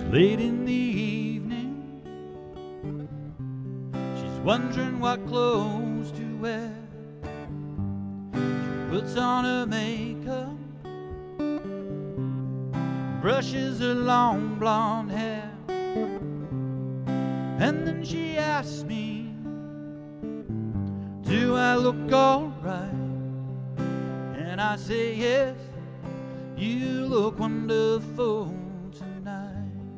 Late in the evening, she's wondering what clothes to wear. She puts on her makeup, brushes her long blonde hair, and then she asks me, do I look alright? And I say yes, you look wonderful tonight.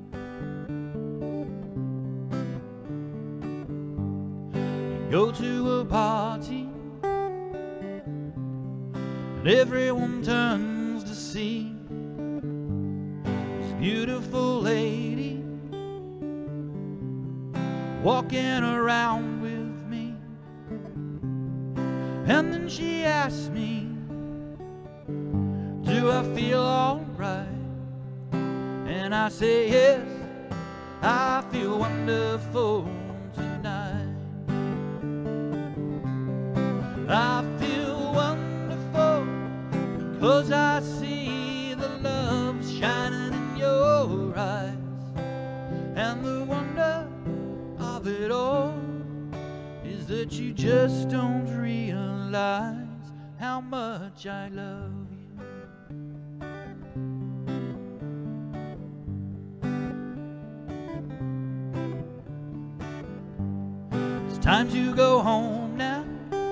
We go to a party and everyone turns to see this beautiful lady walking around with me. And then she asks me, do I feel alright? And I say yes, I feel wonderful tonight. I feel wonderful because I see the love shining in your eyes. And the wonder of it all is that you just don't realize how much I love you. It's time to go home now,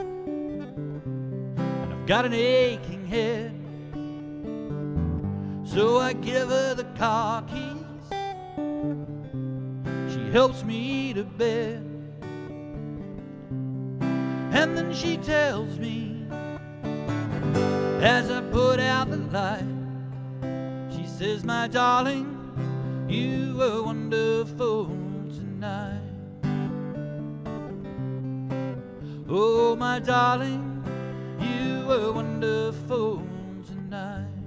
and I've got an aching head. So I give her the car keys, she helps me to bed, and then she tells me, as I put out the light, she says, my darling, you were wonderful tonight. Oh, my darling, you were wonderful tonight.